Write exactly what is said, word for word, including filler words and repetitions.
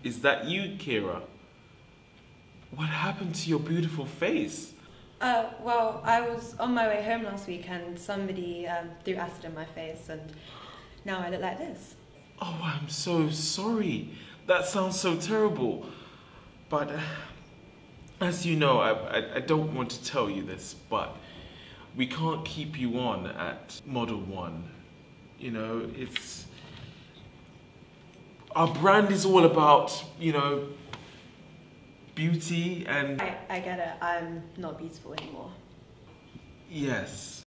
Is that you, Kira? What happened to your beautiful face? Uh, well, I was on my way home last week and somebody um, threw acid in my face and now I look like this. Oh, I'm so sorry. That sounds so terrible. But, uh, as you know, I, I, I don't want to tell you this, but we can't keep you on at Model One. You know, it's... Our brand is all about, you know, beauty and... I, I get it. I'm not beautiful anymore. Yes.